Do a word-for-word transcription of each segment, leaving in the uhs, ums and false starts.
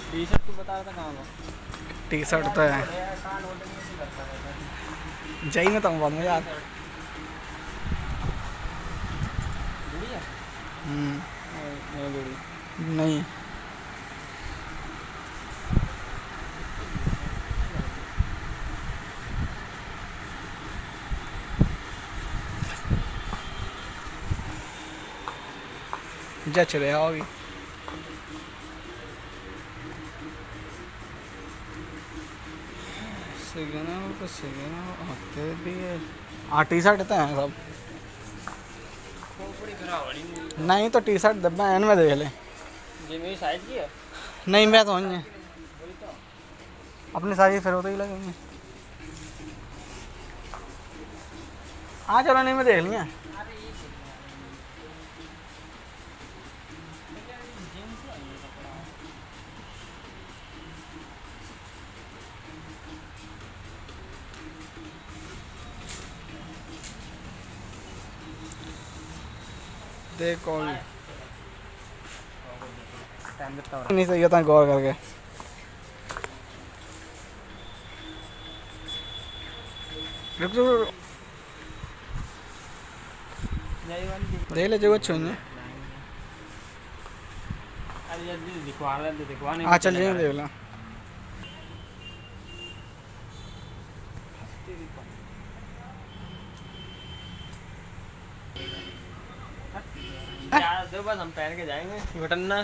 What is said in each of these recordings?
T shirt तू बता रहा था कहाँ हो? टी शर्ट तो है चाहिए ना तुम बाद में यार। नहीं जा चले आओ अभी। हाँ टी शर्ट तो हैं सब। नहीं तो टी शर्ट डब्बा है में देख ले। ये मेरी साइज की है? नहीं मैं तो नहीं है अपनी साइज फिर होते ही लगेंगे। हाँ चलो नहीं मैं देख लिया। देख कौन नहीं सही होता गौर करके। रुक रुक देख ले जो अच्छे होंगे। हाँ चल जाइए देख ला। दो बस हम पहन के जाएंगे बटन ना।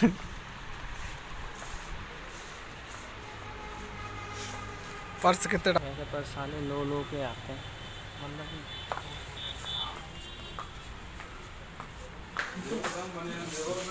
पर्स कितने ऐसे पर साले लो लो के आते हैं मतलब